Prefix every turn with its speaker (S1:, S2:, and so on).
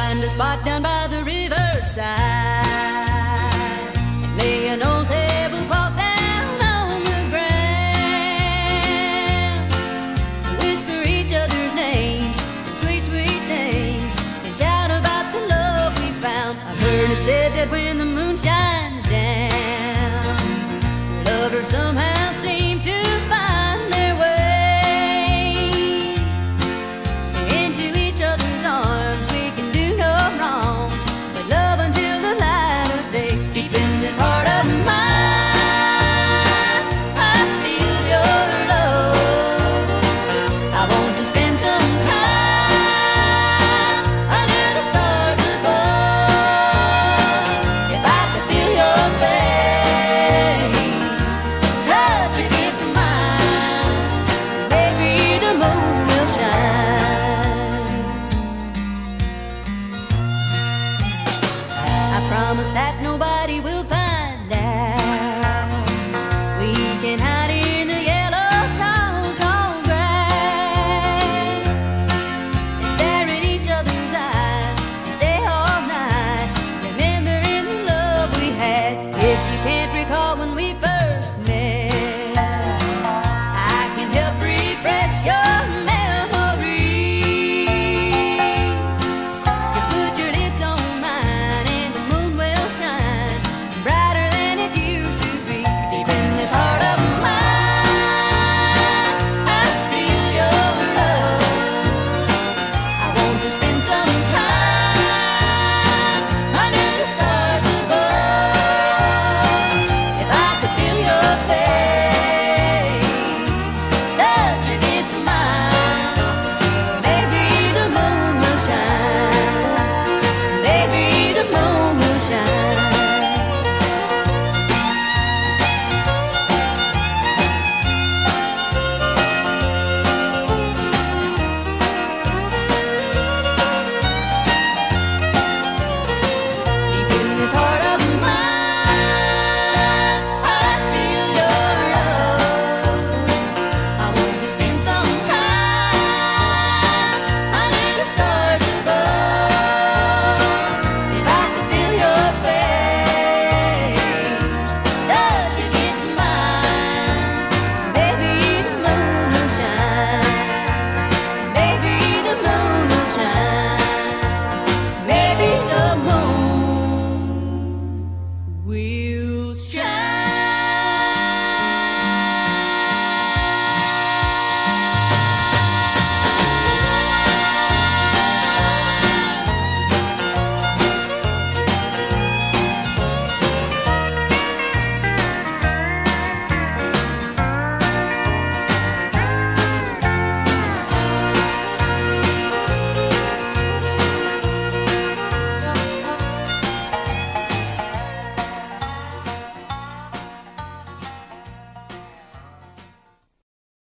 S1: find a spot down by the riverside and lay an old tablecloth down on the ground. Whisper each other's names, sweet, sweet names, and shout about the love we found. I've heard it said that when the moon shines down, lovers somehow